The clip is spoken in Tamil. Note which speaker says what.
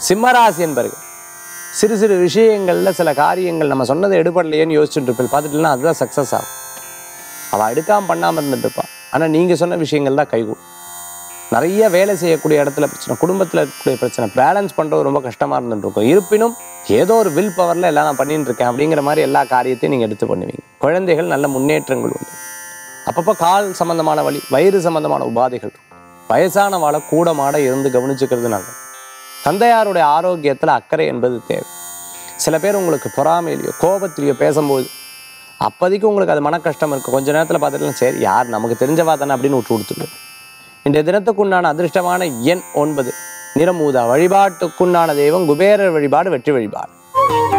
Speaker 1: சிம்மராசி என்பர்கள் சிறு சிறு விஷயங்களில் சில காரியங்கள் நம்ம சொன்னதை எடுபடலையேன்னு யோசிச்சுட்டு இருப்பேன். பார்த்துட்டுனா அதுதான் சக்ஸஸ் ஆகும். அவள் எடுக்காமல் பண்ணாமல் இருந்துட்டு இருப்பாள். ஆனால் நீங்கள் சொன்ன விஷயங்கள் தான் கைகூடும். நிறைய வேலை செய்யக்கூடிய இடத்துல பிரச்சனை, குடும்பத்தில் இருக்கக்கூடிய பிரச்சனை, பேலன்ஸ் பண்ணுறது ரொம்ப கஷ்டமாக இருந்துட்டு இருக்கும். இருப்பினும் ஏதோ ஒரு வில் பவரில் எல்லாம் நான் பண்ணிட்டு இருக்கேன் அப்படிங்கிற மாதிரி எல்லா காரியத்தையும் நீங்கள் எடுத்து பண்ணுவீங்க. குழந்தைகள் நல்ல முன்னேற்றங்கள் உண்டு. அப்பப்போ கால் சம்மந்தமான வலி, வயிறு சம்மந்தமான உபாதைகள் இருக்கும். வயசான வாழை கூடமாட இருந்து கவனிச்சுக்கிறது நல்லது. தந்தையாருடைய ஆரோக்கியத்தில் அக்கறை என்பது தேவை. சில பேர் உங்களுக்கு பொறாமையிலையோ கோபத்திலையோ பேசும்போது அப்போதைக்கு உங்களுக்கு அது மன கஷ்டம் இருக்குது. கொஞ்ச நேரத்தில் பார்த்துக்கலாம், சரி யார் நமக்கு தெரிஞ்சவா தானே அப்படின்னு விட்டு கொடுத்துருவேன். இன்றைய தினத்துக்குண்டான அதிர்ஷ்டமான எண் 9, நிறம் ஊதா. வழிபாட்டுக்குண்டான தெய்வம் குபேரர் வழிபாடு, வெற்றி வழிபாடு.